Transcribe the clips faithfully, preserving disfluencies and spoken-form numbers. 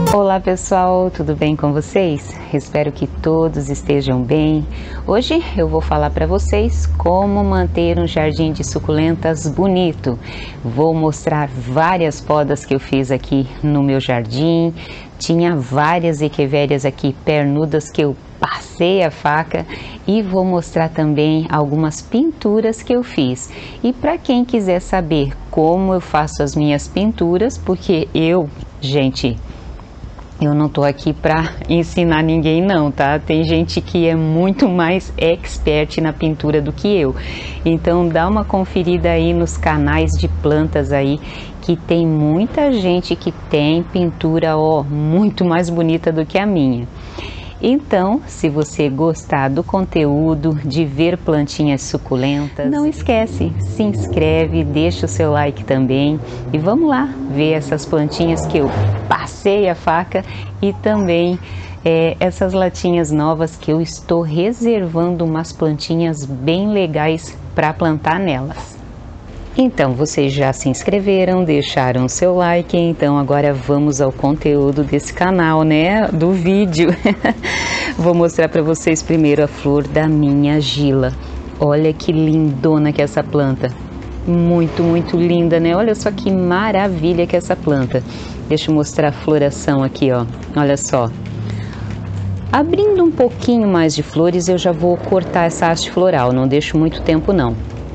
Olá pessoal, tudo bem com vocês? Espero que todos estejam bem. Hoje eu vou falar para vocês como manter um jardim de suculentas bonito. Vou mostrar várias podas que eu fiz aqui no meu jardim. Tinha várias equivérias aqui pernudas que eu passei a faca e vou mostrar também algumas pinturas que eu fiz. E para quem quiser saber como eu faço as minhas pinturas, porque eu, gente, eu não tô aqui para ensinar ninguém não, tá? Tem gente que é muito mais expert na pintura do que eu. Então dá uma conferida aí nos canais de plantas aí, que tem muita gente que tem pintura, ó, muito mais bonita do que a minha. Então, se você gostar do conteúdo, de ver plantinhas suculentas, não esquece, se inscreve, deixa o seu like também e vamos lá ver essas plantinhas que eu passei a faca e também é, essas latinhas novas que eu estou reservando umas plantinhas bem legais para plantar nelas. Então, vocês já se inscreveram, deixaram o seu like, então agora vamos ao conteúdo desse canal, né, do vídeo. Vou mostrar para vocês primeiro a flor da minha Gila. Olha que lindona que é essa planta. Muito, muito linda, né? Olha só que maravilha que é essa planta. Deixa eu mostrar a floração aqui, ó. Olha só. Abrindo um pouquinho mais de flores, eu já vou cortar essa haste floral, não deixo muito tempo não.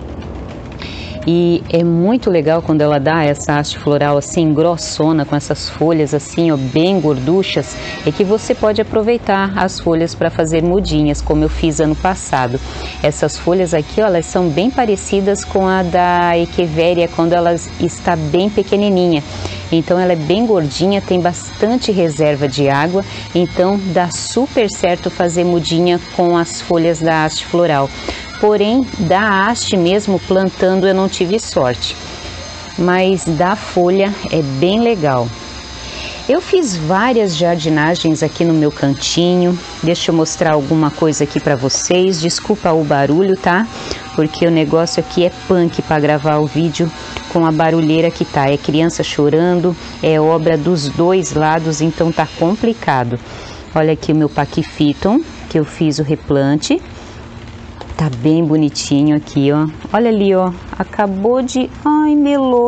E é muito legal quando ela dá essa haste floral assim grossona, com essas folhas assim, ó, bem gorduchas, é que você pode aproveitar as folhas para fazer mudinhas, como eu fiz ano passado. Essas folhas aqui, ó, elas são bem parecidas com a da Echeveria quando ela está bem pequenininha. Então ela é bem gordinha, tem bastante reserva de água, então dá super certo fazer mudinha com as folhas da haste floral. Porém, da haste mesmo plantando eu não tive sorte, mas da folha é bem legal. Eu fiz várias jardinagens aqui no meu cantinho. Deixa eu mostrar alguma coisa aqui para vocês. Desculpa o barulho, tá? Porque o negócio aqui é punk para gravar o vídeo com a barulheira que tá. É criança chorando, é obra dos dois lados, então tá complicado. Olha aqui o meu Pachyphyton, que eu fiz o replante. Tá bem bonitinho aqui, ó. Olha ali, ó. Acabou de... Ai, melou.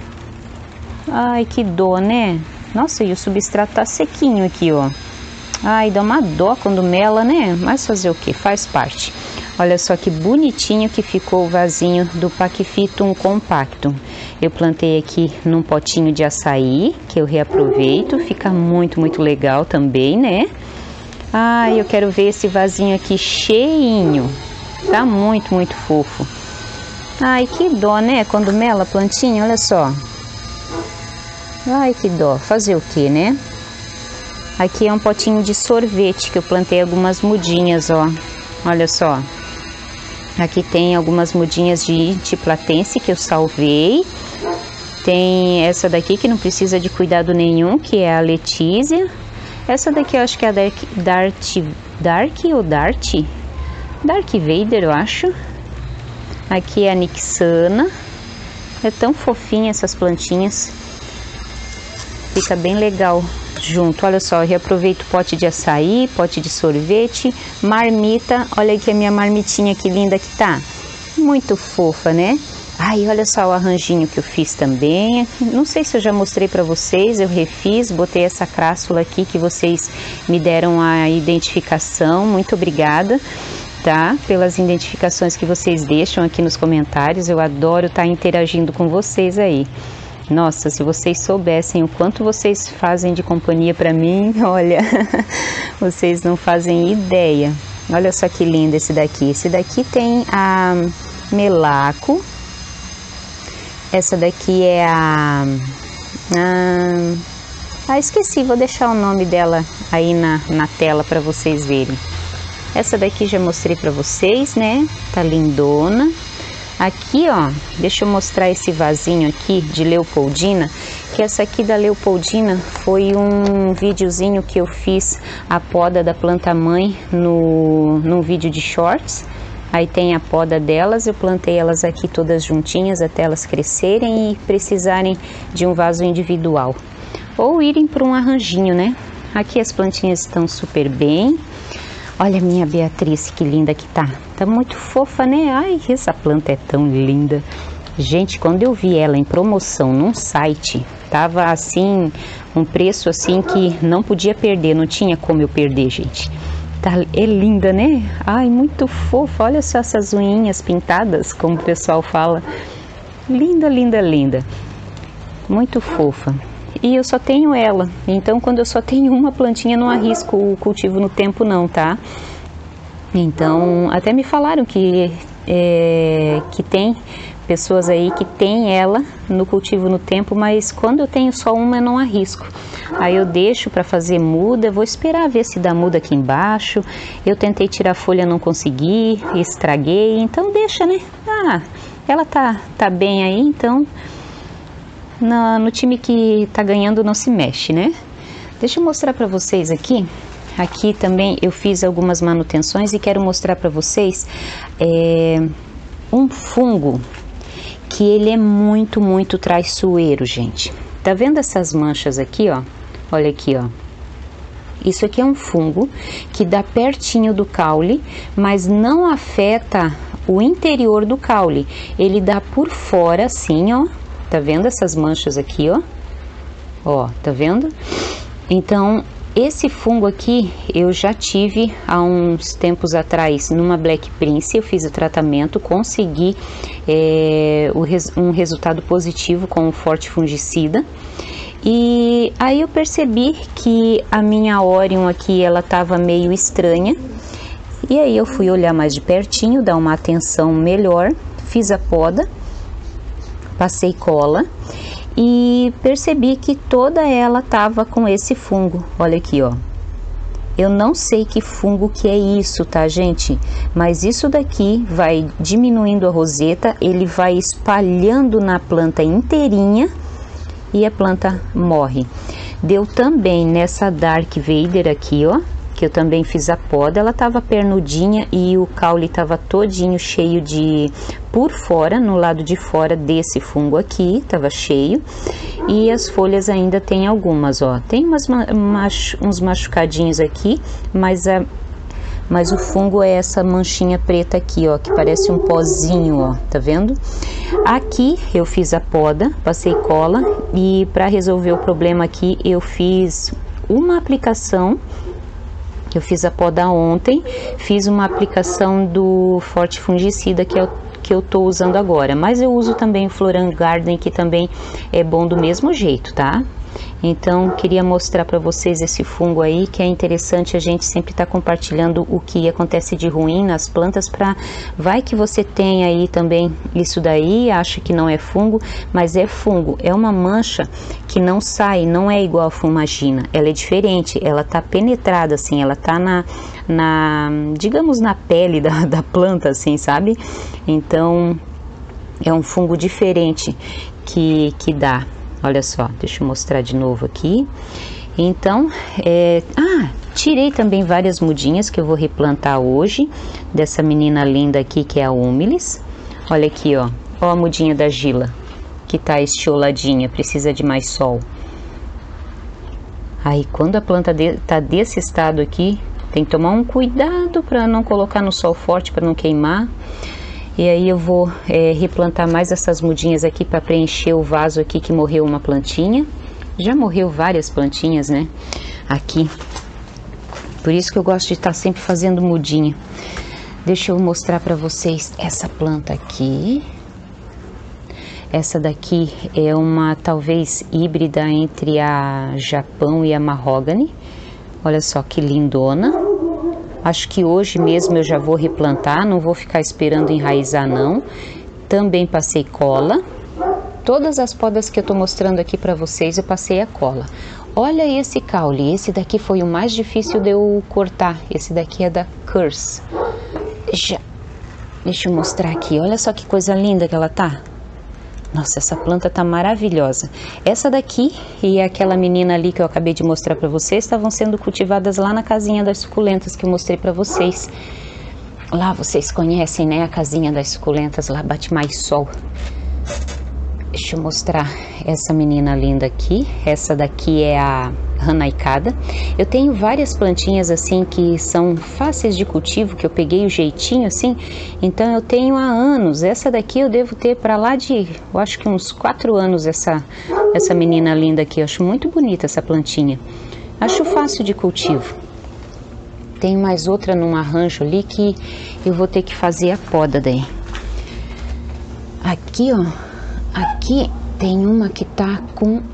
Ai, que dó, né? Nossa, e o substrato tá sequinho aqui, ó. Ai, dá uma dó quando mela, né? Mas fazer o que? Faz parte. Olha só que bonitinho que ficou o vasinho do Pachyphyton compactum. Eu plantei aqui num potinho de açaí, que eu reaproveito. Fica muito, muito legal também, né? Ai, eu quero ver esse vasinho aqui cheinho. Tá muito, muito fofo. Ai, que dó, né? Quando mela a plantinha, olha só. Ai, que dó. Fazer o que, né? Aqui é um potinho de sorvete que eu plantei algumas mudinhas, ó. Olha só. Aqui tem algumas mudinhas de Itiplatense que eu salvei. Tem essa daqui que não precisa de cuidado nenhum, que é a Letícia. Essa daqui eu acho que é a Dark, Dart, Dark ou Dart? Dark Vader, eu acho. Aqui é a Nixana. É tão fofinha essas plantinhas. Fica bem legal junto. Olha só, eu reaproveito pote de açaí, pote de sorvete, marmita. Olha aqui a minha marmitinha, que linda que tá. Muito fofa, né? Ai, olha só o arranjinho que eu fiz também. Não sei se eu já mostrei pra vocês, eu refiz, botei essa crássula aqui que vocês me deram a identificação. Muito obrigada, tá? Pelas identificações que vocês deixam aqui nos comentários. Eu adoro estar interagindo com vocês aí. Nossa, se vocês soubessem o quanto vocês fazem de companhia para mim, olha, vocês não fazem ideia. Olha só que lindo esse daqui. Esse daqui tem a Melaco. Essa daqui é a... a ah, esqueci, vou deixar o nome dela aí na, na tela para vocês verem. Essa daqui já mostrei para vocês, né? Tá lindona. Aqui, ó, deixa eu mostrar esse vasinho aqui de Leopoldina, que essa aqui da Leopoldina foi um videozinho que eu fiz a poda da planta mãe no, num vídeo de shorts. Aí tem a poda delas, eu plantei elas aqui todas juntinhas até elas crescerem e precisarem de um vaso individual. ou irem para um arranjinho, né? Aqui as plantinhas estão super bem. Olha a minha Beatriz, que linda que tá. Tá muito fofa, né? Ai, essa planta é tão linda. Gente, quando eu vi ela em promoção num site, tava assim, um preço assim que não podia perder, não tinha como eu perder, gente. Tá, é linda, né? Ai, muito fofa. Olha só essas unhinhas pintadas, como o pessoal fala. Linda, linda, linda. Muito fofa. E eu só tenho ela, então quando eu só tenho uma plantinha, não arrisco o cultivo no tempo não, tá? Então, até me falaram que, é, que tem pessoas aí que tem ela no cultivo no tempo, mas quando eu tenho só uma, eu não arrisco. Aí eu deixo para fazer muda, vou esperar ver se dá muda aqui embaixo. Eu tentei tirar a folha, não consegui, estraguei, então deixa, né? Ah, ela tá, tá bem aí, então... No, no time que tá ganhando não se mexe, né? Deixa eu mostrar para vocês aqui. Aqui também eu fiz algumas manutenções e quero mostrar para vocês é, um fungo que ele é muito, muito traiçoeiro, gente. Tá vendo essas manchas aqui, ó? Olha aqui, ó. Isso aqui é um fungo que dá pertinho do caule, mas não afeta o interior do caule. Ele dá por fora, assim, ó. Tá vendo essas manchas aqui, ó? Ó, tá vendo? Então, esse fungo aqui eu já tive há uns tempos atrás numa Black Prince. Eu fiz o tratamento, consegui é, o res, um resultado positivo com o forte fungicida. E aí eu percebi que a minha Orion aqui, ela tava meio estranha. E aí eu fui olhar mais de pertinho, dar uma atenção melhor, fiz a poda. Passei cola e percebi que toda ela tava com esse fungo. Olha aqui, ó. Eu não sei que fungo que é isso, tá, gente? Mas isso daqui vai diminuindo a roseta, ele vai espalhando na planta inteirinha e a planta morre. Deu também nessa Dark Vader aqui, ó, que eu também fiz a poda. Ela tava pernudinha e o caule tava todinho cheio de... por fora, no lado de fora desse fungo aqui, tava cheio. E as folhas ainda tem algumas, ó. Tem umas, mach, uns machucadinhos aqui, mas, a, mas o fungo é essa manchinha preta aqui, ó, que parece um pozinho, ó, tá vendo? Aqui eu fiz a poda, passei cola e para resolver o problema aqui eu fiz uma aplicação. Eu fiz a poda ontem, fiz uma aplicação do forte fungicida que é o que eu tô usando agora, mas eu uso também o Floran Garden, que também é bom do mesmo jeito, tá? Então, queria mostrar para vocês esse fungo aí, que é interessante a gente sempre estar tá compartilhando o que acontece de ruim nas plantas, para vai que você tem aí também isso daí, acha que não é fungo, mas é fungo, é uma mancha que não sai, não é igual a fumagina, ela é diferente, ela tá penetrada assim, ela tá na, na digamos, na pele da, da planta, assim, sabe? Então, é um fungo diferente que, que dá. Olha só, deixa eu mostrar de novo aqui. Então, é... ah, tirei também várias mudinhas que eu vou replantar hoje, dessa menina linda aqui que é a Humilis. Olha aqui, ó, ó a mudinha da Gila, que tá estioladinha, precisa de mais sol. Aí, quando a planta de... tá desse estado aqui, tem que tomar um cuidado para não colocar no sol forte, para não queimar. E aí eu vou é, replantar mais essas mudinhas aqui para preencher o vaso aqui que morreu uma plantinha. Já morreu várias plantinhas, né? Aqui. Por isso que eu gosto de estar sempre fazendo mudinha. Deixa eu mostrar para vocês essa planta aqui. Essa daqui é uma talvez híbrida entre a Japão e a Mahogany. Olha só que lindona. Acho que hoje mesmo eu já vou replantar, não vou ficar esperando enraizar não. Também passei cola. Todas as podas que eu tô mostrando aqui para vocês, eu passei a cola. Olha esse caule, esse daqui foi o mais difícil de eu cortar. Esse daqui é da Curse. Deixa, deixa eu mostrar aqui, olha só que coisa linda que ela tá. Nossa, essa planta tá maravilhosa. Essa daqui e aquela menina ali que eu acabei de mostrar para vocês estavam sendo cultivadas lá na casinha das suculentas que eu mostrei para vocês. Lá vocês conhecem, né? A casinha das suculentas, lá bate mais sol. Deixa eu mostrar essa menina linda aqui. Essa daqui é a Hanaikada. Eu tenho várias plantinhas assim que são fáceis de cultivo, que eu peguei o jeitinho assim. Então eu tenho há anos. Essa daqui eu devo ter para lá de, eu acho que uns quatro anos essa, essa menina linda aqui. Eu acho muito bonita essa plantinha. Acho fácil de cultivo. Tem mais outra num arranjo ali que eu vou ter que fazer a poda daí. Aqui, ó. Aqui tem uma que tá com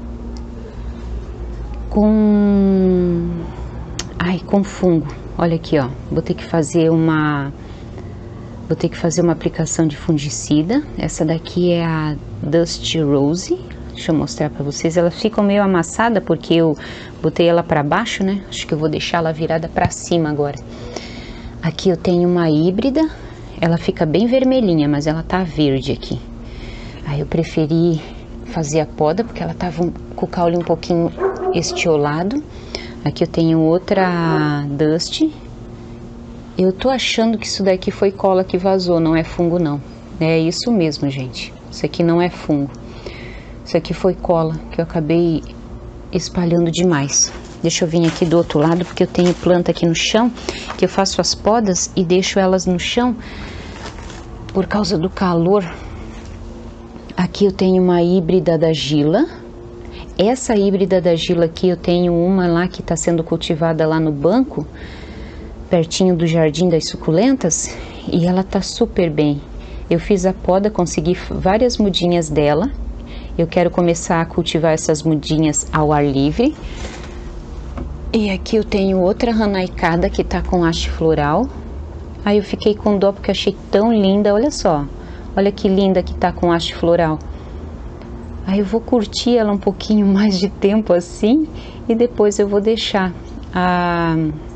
com ai, com fungo. Olha aqui, ó. Vou ter que fazer uma vou ter que fazer uma aplicação de fungicida. Essa daqui é a Dusty Rose. Deixa eu mostrar para vocês. Ela fica meio amassada porque eu botei ela para baixo, né? Acho que eu vou deixar ela virada para cima agora. Aqui eu tenho uma híbrida. Ela fica bem vermelhinha, mas ela tá verde aqui. Aí eu preferi fazer a poda porque ela tava com o caule um pouquinho estiolado. Aqui eu tenho outra Dusty. Eu tô achando que isso daqui foi cola que vazou, não é fungo não. É isso mesmo, gente. Isso aqui não é fungo. Isso aqui foi cola que eu acabei espalhando demais. Deixa eu vir aqui do outro lado porque eu tenho planta aqui no chão que eu faço as podas e deixo elas no chão por causa do calor. Aqui eu tenho uma híbrida da Gila. Essa híbrida da Gila aqui eu tenho uma lá que está sendo cultivada lá no banco, pertinho do Jardim das Suculentas, e ela tá super bem. Eu fiz a poda, consegui várias mudinhas dela. Eu quero começar a cultivar essas mudinhas ao ar livre. E aqui eu tenho outra Hanaikada que tá com haste floral. Aí eu fiquei com dó porque achei tão linda, olha só. Olha que linda que tá com haste floral. Aí eu vou curtir ela um pouquinho mais de tempo assim. E depois eu vou deixar a...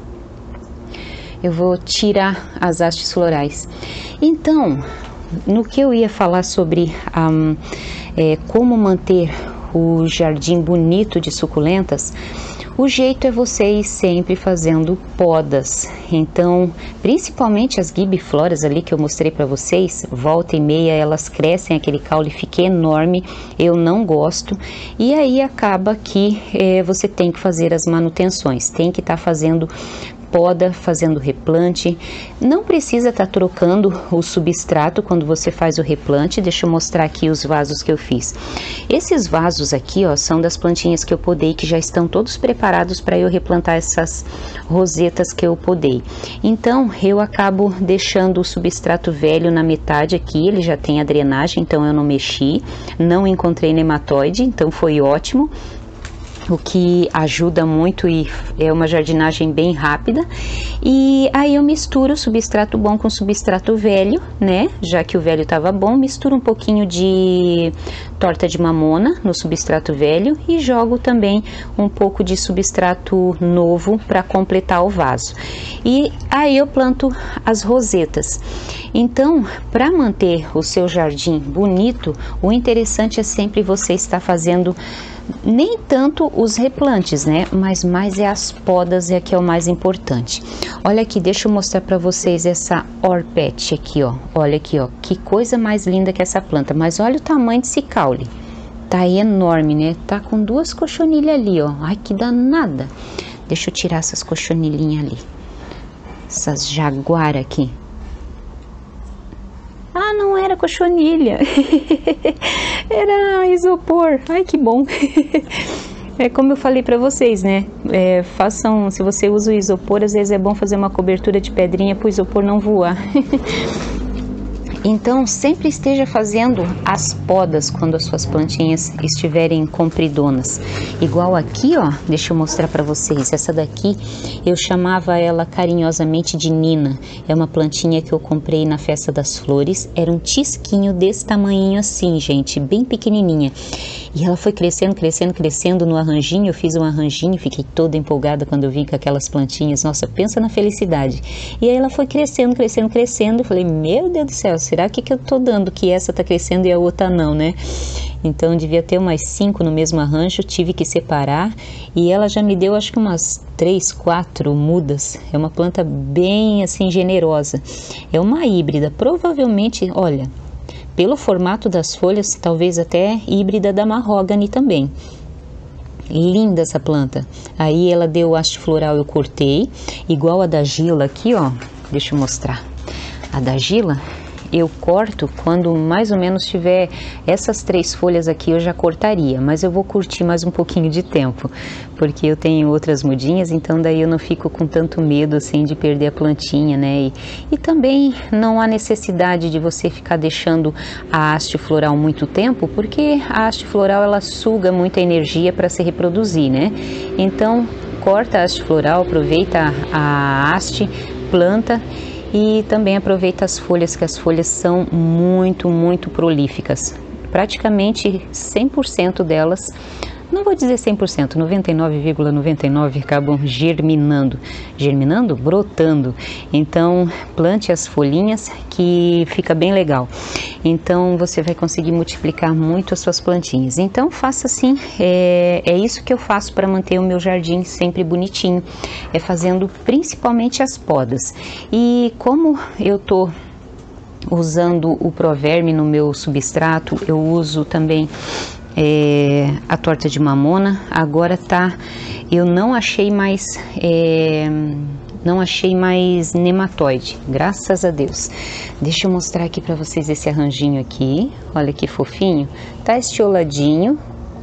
Eu vou tirar as hastes florais. Então, no que eu ia falar sobre um, é, como manter o jardim bonito de suculentas, o jeito é você ir sempre fazendo podas. Então, principalmente as gibifloras ali que eu mostrei para vocês, volta e meia elas crescem, aquele caule fica enorme, eu não gosto. E aí acaba que é, você tem que fazer as manutenções, tem que estar tá fazendo poda, fazendo replante. Não precisa estar tá trocando o substrato quando você faz o replante. Deixa eu mostrar aqui os vasos que eu fiz. Esses vasos aqui, ó, são das plantinhas que eu podei, que já estão todos preparados para eu replantar essas rosetas que eu podei. Então, eu acabo deixando o substrato velho na metade aqui, ele já tem a drenagem, então eu não mexi, não encontrei nematóide, então foi ótimo. O que ajuda muito e é uma jardinagem bem rápida. E aí eu misturo o substrato bom com o substrato velho, né? Já que o velho estava bom, misturo um pouquinho de torta de mamona no substrato velho e jogo também um pouco de substrato novo para completar o vaso. E aí eu planto as rosetas. Então, para manter o seu jardim bonito, o interessante é sempre você estar fazendo nem tanto os replantes, né? Mas mais é as podas, é que é o mais importante. Olha aqui, deixa eu mostrar para vocês essa Orpet aqui, ó. Olha aqui, ó. Que coisa mais linda que essa planta. Mas olha o tamanho desse caule. Tá enorme, né? Tá com duas cochonilhas ali, ó. Ai, que danada. Deixa eu tirar essas cochonilhinhas ali. Essas jaguara aqui. Ah, não era cochonilha, era isopor. Ai, que bom. É como eu falei para vocês, né? É, façam, se você usa o isopor, às vezes é bom fazer uma cobertura de pedrinha para o isopor não voar. Então, sempre esteja fazendo as podas quando as suas plantinhas estiverem compridonas. Igual aqui, ó, deixa eu mostrar para vocês. Essa daqui, eu chamava ela carinhosamente de Nina. É uma plantinha que eu comprei na Festa das Flores. Era um tisquinho desse tamanhinho assim, gente, bem pequenininha. E ela foi crescendo, crescendo, crescendo no arranjinho. Eu fiz um arranjinho, fiquei toda empolgada quando eu vi com aquelas plantinhas. Nossa, pensa na felicidade. E aí ela foi crescendo, crescendo, crescendo. Eu falei, meu Deus do céu, será que, que eu tô dando que essa tá crescendo e a outra não, né? Então devia ter umas cinco no mesmo arranjo, tive que separar. E ela já me deu acho que umas três, quatro mudas. É uma planta bem assim generosa. É uma híbrida, provavelmente, olha... pelo formato das folhas, talvez até híbrida da mahogany também. Linda essa planta. Aí ela deu haste floral, eu cortei, igual a da Gila aqui, ó. Deixa eu mostrar. A da Gila, eu corto quando mais ou menos tiver essas três folhas aqui, eu já cortaria, mas eu vou curtir mais um pouquinho de tempo, porque eu tenho outras mudinhas, então daí eu não fico com tanto medo assim de perder a plantinha, né? E, e também não há necessidade de você ficar deixando a haste floral muito tempo, porque a haste floral ela suga muita energia para se reproduzir, né? Então corta a haste floral, aproveita a haste, planta. E também aproveita as folhas, que as folhas são muito, muito prolíficas. Praticamente cem por cento delas, não vou dizer cem por cento, noventa e nove vírgula noventa e nove por cento acabam germinando. Germinando? Brotando. Então, plante as folhinhas que fica bem legal. Então, você vai conseguir multiplicar muito as suas plantinhas. Então, faça assim, é, é isso que eu faço para manter o meu jardim sempre bonitinho. É fazendo principalmente as podas. E como eu tô usando o Proverme no meu substrato, eu uso também é, a torta de mamona. Agora tá, eu não achei mais é, não achei mais nematóide, graças a Deus. Deixa eu mostrar aqui para vocês esse arranjinho aqui, olha que fofinho, tá estioladinho,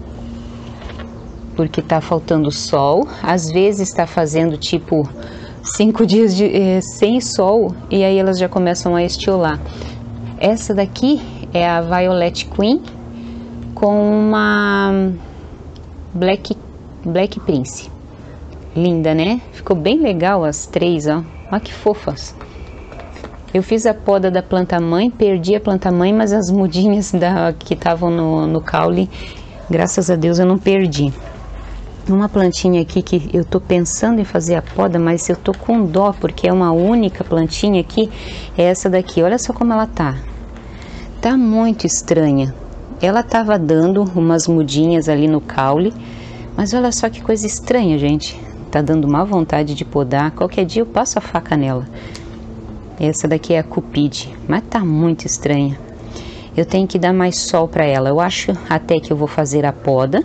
porque tá faltando sol, às vezes tá fazendo tipo cinco dias de, eh, sem sol, e aí elas já começam a estiolar. Essa daqui é a Violet Queen com uma Black, Black Prince. Linda, né? Ficou bem legal as três, ó. Olha que fofas. Eu fiz a poda da planta mãe, perdi a planta mãe, mas as mudinhas da, que estavam no, no caule, graças a Deus eu não perdi. Uma plantinha aqui que eu tô pensando em fazer a poda, mas eu tô com dó, porque é uma única plantinha aqui, é essa daqui. Olha só como ela tá. Tá muito estranha. Ela tava dando umas mudinhas ali no caule, mas olha só que coisa estranha, gente. Tá dando má vontade de podar. Qualquer dia eu passo a faca nela. Essa daqui é a Cupid, mas tá muito estranha. Eu tenho que dar mais sol para ela. Eu acho até que eu vou fazer a poda.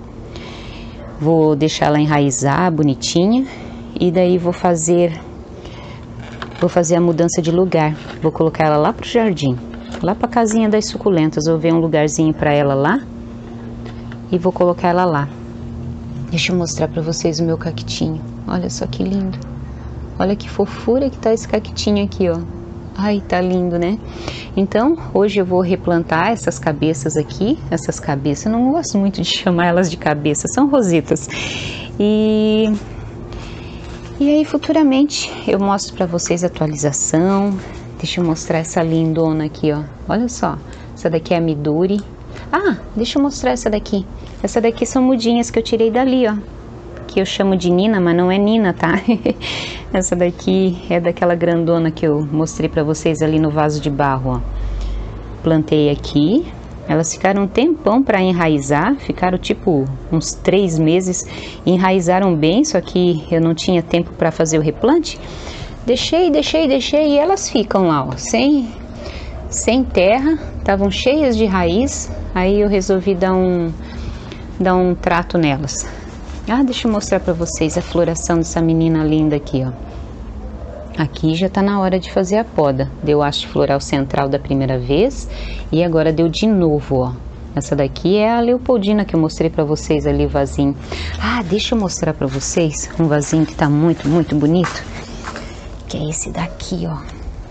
Vou deixar ela enraizar bonitinha. E daí vou fazer Vou fazer a mudança de lugar. Vou colocar ela lá pro jardim, lá pra casinha das suculentas. Eu vou ver um lugarzinho para ela lá e vou colocar ela lá. Deixa eu mostrar para vocês o meu cactinho. Olha só que lindo. Olha que fofura que tá esse cactinho aqui, ó. Ai, tá lindo, né? Então, hoje eu vou replantar essas cabeças aqui. Essas cabeças, eu não gosto muito de chamar elas de cabeças, são rosetas. E, e aí, futuramente, eu mostro para vocês a atualização. Deixa eu mostrar essa lindona aqui, ó. Olha só, essa daqui é a Midori. Ah, deixa eu mostrar essa daqui. Essa daqui são mudinhas que eu tirei dali, ó. Que eu chamo de Nina, mas não é Nina, tá? Essa daqui é daquela grandona que eu mostrei pra vocês ali no vaso de barro, ó. Plantei aqui. Elas ficaram um tempão pra enraizar. Ficaram tipo uns três meses. Enraizaram bem, só que eu não tinha tempo pra fazer o replante. Deixei, deixei, deixei e elas ficam lá, ó. Sem, sem terra. Estavam cheias de raiz. Aí eu resolvi dar um... dar um trato nelas. Ah, deixa eu mostrar para vocês a floração dessa menina linda aqui, ó. Aqui já tá na hora de fazer a poda. Deu haste floral central da primeira vez e agora deu de novo, ó. Essa daqui é a Leopoldina que eu mostrei para vocês ali, o vasinho. Ah, deixa eu mostrar para vocês um vasinho que tá muito, muito bonito. Que é esse daqui, ó.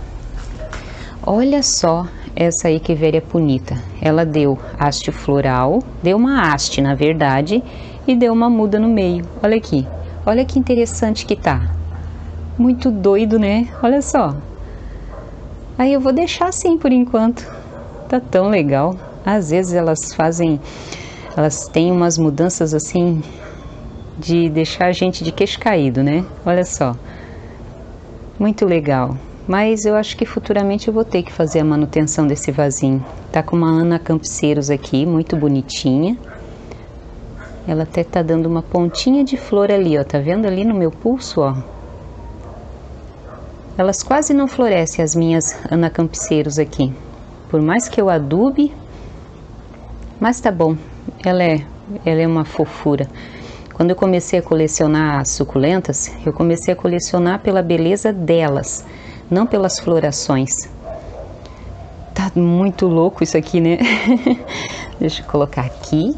Olha só essa Echeveria punita. Ela deu haste floral, deu uma haste, na verdade, e deu uma muda no meio. Olha aqui. Olha que interessante que tá. Muito doido, né? Olha só. Aí eu vou deixar assim por enquanto. Tá tão legal. Às vezes elas fazem... Elas têm umas mudanças assim... de deixar a gente de queixo caído, né? Olha só. Muito legal. Mas eu acho que futuramente eu vou ter que fazer a manutenção desse vasinho. Tá com uma Ana Campseiros aqui, muito bonitinha. Ela até tá dando uma pontinha de flor ali, ó. Tá vendo ali no meu pulso, ó? Elas quase não florescem, as minhas Ana Campseiros aqui. por mais que eu adube, mas tá bom, ela é, ela é uma fofura. Quando eu comecei a colecionar as suculentas, eu comecei a colecionar pela beleza delas, não pelas florações. Tá muito louco isso aqui, né? Deixa eu colocar aqui.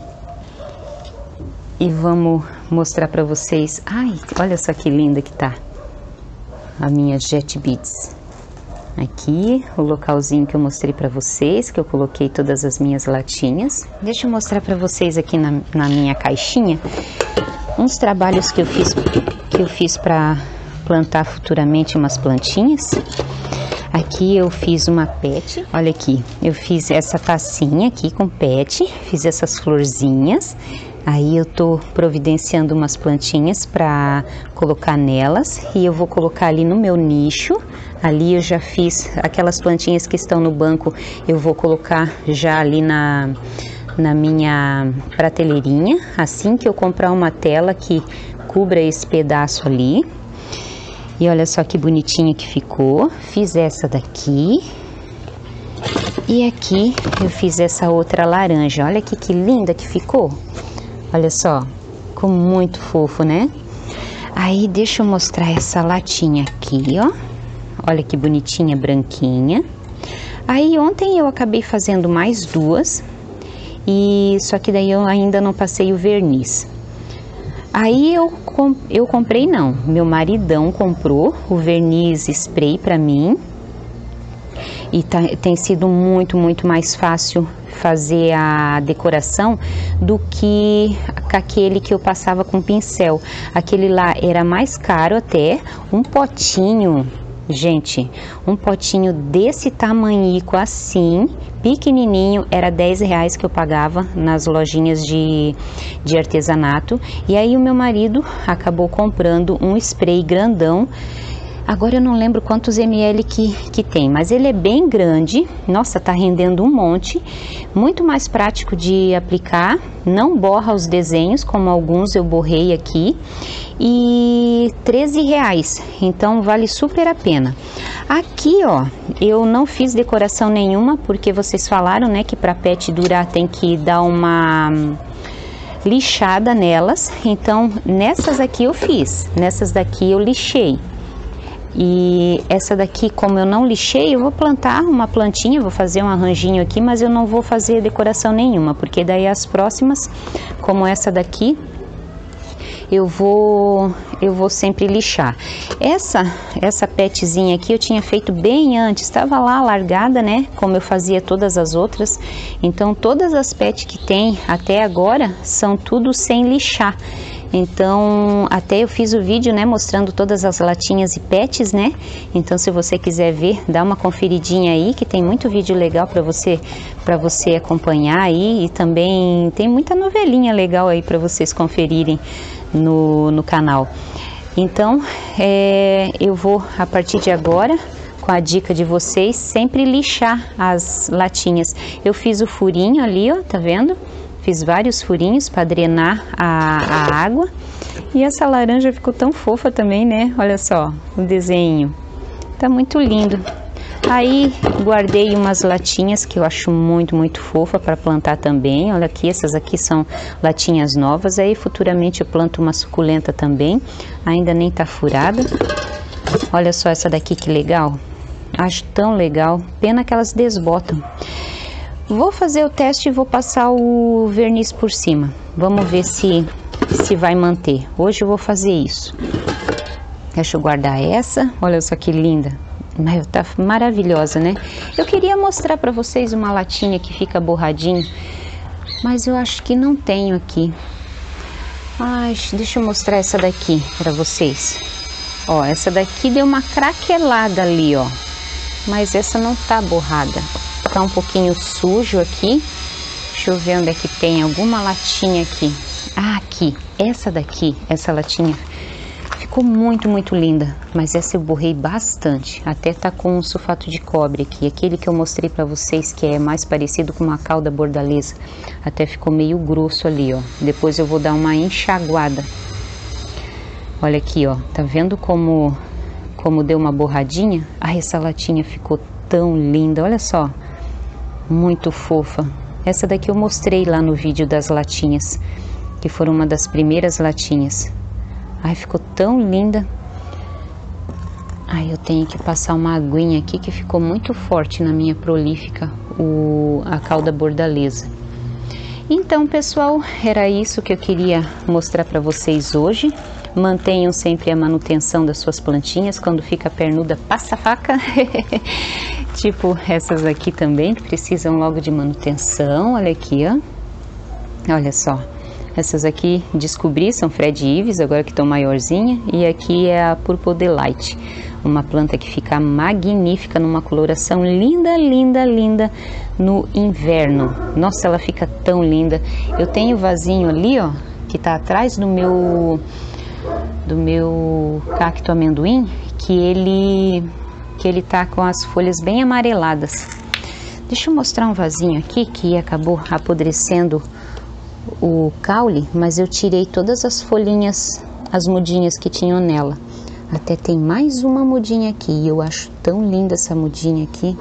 E vamos mostrar para vocês. Ai, olha só que linda que tá a minha Jet Beads. Aqui o localzinho que eu mostrei para vocês, que eu coloquei todas as minhas latinhas. Deixa eu mostrar para vocês aqui na, na minha caixinha uns trabalhos que eu fiz que eu fiz para plantar futuramente umas plantinhas. Aqui eu fiz uma pet, olha aqui, eu fiz essa tacinha aqui com pet, fiz essas florzinhas. Aí eu tô providenciando umas plantinhas para colocar nelas e eu vou colocar ali no meu nicho. Ali eu já fiz aquelas plantinhas que estão no banco, eu vou colocar já ali na, na minha prateleirinha, assim que eu comprar uma tela que cubra esse pedaço ali. E olha só que bonitinha que ficou. Fiz essa daqui. E aqui eu fiz essa outra laranja. Olha aqui que linda que ficou. Olha só, ficou muito fofo, né? Aí deixa eu mostrar essa latinha aqui, ó. Olha que bonitinha, branquinha. Aí ontem eu acabei fazendo mais duas. E só que daí eu ainda não passei o verniz. Aí eu, eu comprei não, meu maridão comprou o verniz spray pra mim. E tá, tem sido muito, muito mais fácil fazer a decoração do que aquele que eu passava com pincel. Aquele lá era mais caro até, um potinho, gente, um potinho desse tamanhico assim, pequenininho, era dez reais que eu pagava nas lojinhas de, de artesanato. E aí o meu marido acabou comprando um spray grandão. Agora eu não lembro quantos ml que, que tem, mas ele é bem grande. Nossa, tá rendendo um monte. Muito mais prático de aplicar. Não borra os desenhos, como alguns eu borrei aqui. E treze reais, então vale super a pena. Aqui, ó, eu não fiz decoração nenhuma, porque vocês falaram, né, que para pet durar tem que dar uma lixada nelas. Então, nessas aqui eu fiz. Nessas daqui eu lixei. E essa daqui, como eu não lixei, eu vou plantar uma plantinha, vou fazer um arranjinho aqui, mas eu não vou fazer decoração nenhuma, porque daí as próximas, como essa daqui, eu vou eu vou sempre lixar. Essa essa petzinha aqui eu tinha feito bem antes, estava lá largada, né, como eu fazia todas as outras. Então todas as pets que tem até agora são tudo sem lixar. Então, até eu fiz o vídeo, né, mostrando todas as latinhas e pets, né? Então, se você quiser ver, dá uma conferidinha aí, que tem muito vídeo legal para você, para você acompanhar aí. E também tem muita novelinha legal aí para vocês conferirem no, no canal. Então, é, eu vou, a partir de agora, com a dica de vocês, sempre lixar as latinhas. Eu fiz o furinho ali, ó, tá vendo? Fiz vários furinhos para drenar a, a água. E essa laranja ficou tão fofa também, né? Olha só o desenho. Tá muito lindo. Aí guardei umas latinhas que eu acho muito, muito fofa para plantar também. Olha aqui, essas aqui são latinhas novas. Aí futuramente eu planto uma suculenta também. Ainda nem tá furada. Olha só essa daqui que legal. Acho tão legal. Pena que elas desbotam. Vou fazer o teste e vou passar o verniz por cima. Vamos ver se, se vai manter. Hoje eu vou fazer isso. Deixa eu guardar essa. Olha só que linda. Tá maravilhosa, né? Eu queria mostrar para vocês uma latinha que fica borradinho, mas eu acho que não tenho aqui. Ai, deixa eu mostrar essa daqui para vocês. Ó, essa daqui deu uma craquelada ali, ó. Mas essa não tá borrada. Tá um pouquinho sujo aqui. Deixa eu ver onde é que tem alguma latinha aqui. Ah, aqui. Essa daqui, essa latinha ficou muito, muito linda. Mas essa eu borrei bastante. Até tá com um sulfato de cobre aqui. Aquele que eu mostrei pra vocês, que é mais parecido com uma cauda bordaleza. Até ficou meio grosso ali, ó. Depois eu vou dar uma enxaguada. Olha aqui, ó. Tá vendo como, como deu uma borradinha? Ah, essa latinha ficou tão linda. Olha só. muito fofa. Essa daqui eu mostrei lá no vídeo das latinhas, que foram uma das primeiras latinhas. Ai, ficou tão linda. Ai, eu tenho que passar uma aguinha aqui que ficou muito forte na minha prolífica, o, a cauda bordaleza. Então, pessoal, era isso que eu queria mostrar para vocês hoje. Mantenham sempre a manutenção das suas plantinhas. Quando fica pernuda, passa a faca. Tipo essas aqui também, que precisam logo de manutenção. Olha aqui, ó. Olha só. Essas aqui descobri, são Fred Ives, agora que estão maiorzinha. E aqui é a Purple Delight. Uma planta que fica magnífica, numa coloração linda, linda, linda no inverno. Nossa, ela fica tão linda. Eu tenho vasinho ali, ó, que tá atrás do meu, do meu cacto amendoim, que ele... que ele tá com as folhas bem amareladas. Deixa eu mostrar um vasinho aqui que acabou apodrecendo o caule, mas eu tirei todas as folhinhas, as mudinhas que tinham nela. Até tem mais uma mudinha aqui, e eu acho tão linda essa mudinha aqui.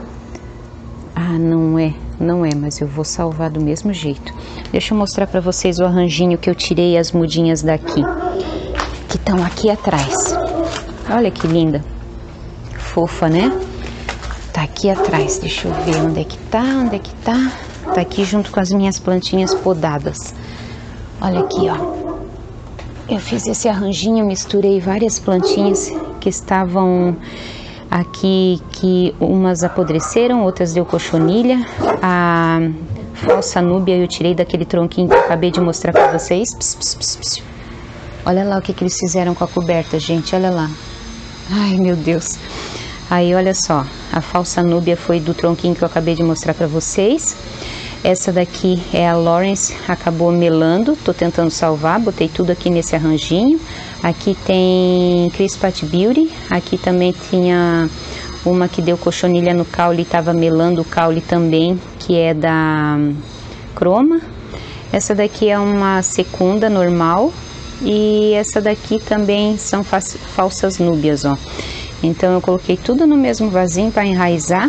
Ah, não é, não é, mas eu vou salvar do mesmo jeito. Deixa eu mostrar pra vocês o arranjinho que eu tirei as mudinhas daqui, que estão aqui atrás. Olha que linda. Fofa, né? Tá aqui atrás, deixa eu ver onde é que tá, onde é que tá. Tá aqui junto com as minhas plantinhas podadas. Olha aqui, ó. Eu fiz esse arranjinho, misturei várias plantinhas que estavam aqui, que umas apodreceram, outras deu cochonilha. A falsa núbia eu tirei daquele tronquinho que eu acabei de mostrar pra vocês. Pss, pss, pss, pss. Olha lá o que, que eles fizeram com a coberta, gente, olha lá. Ai, meu Deus. Aí, olha só, a falsa núbia foi do tronquinho que eu acabei de mostrar pra vocês. Essa daqui é a Lawrence, acabou melando, tô tentando salvar, botei tudo aqui nesse arranjinho. Aqui tem Crispat Beauty, aqui também tinha uma que deu cochonilha no caule e tava melando o caule também, que é da Croma. Essa daqui é uma secunda normal e essa daqui também são falsas núbias, ó. Então eu coloquei tudo no mesmo vasinho para enraizar.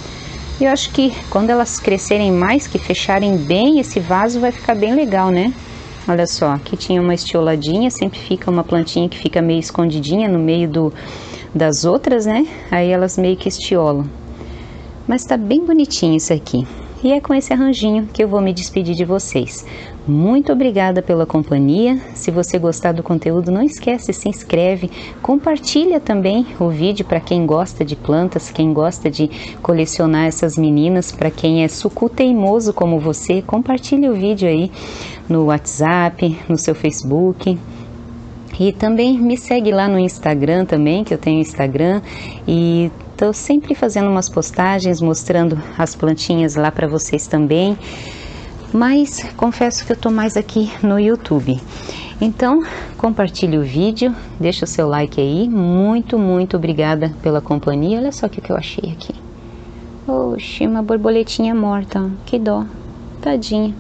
E eu acho que quando elas crescerem mais, que fecharem bem esse vaso, vai ficar bem legal, né? Olha só, aqui tinha uma estioladinha, sempre fica uma plantinha que fica meio escondidinha no meio do, das outras, né? Aí elas meio que estiolam. Mas tá bem bonitinho isso aqui. E é com esse arranjinho que eu vou me despedir de vocês. Muito obrigada pela companhia. Se você gostar do conteúdo, não esquece, se inscreve, compartilha também o vídeo para quem gosta de plantas, quem gosta de colecionar essas meninas, para quem é sucu teimoso como você, compartilhe o vídeo aí no WhatsApp, no seu Facebook. E também me segue lá no Instagram também, que eu tenho Instagram, e tô sempre fazendo umas postagens mostrando as plantinhas lá para vocês também. Mas confesso que eu tô mais aqui no YouTube. Então, compartilhe o vídeo, deixa o seu like aí. Muito, muito obrigada pela companhia. Olha só o que eu achei aqui. Oxi, uma borboletinha morta, ó. Que dó, tadinha.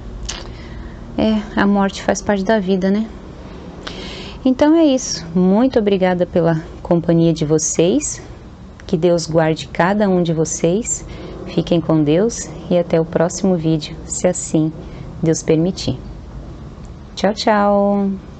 É, a morte faz parte da vida, né? Então é isso. Muito obrigada pela companhia de vocês. Que Deus guarde cada um de vocês. Fiquem com Deus e até o próximo vídeo, se assim Deus permitir. Tchau, tchau!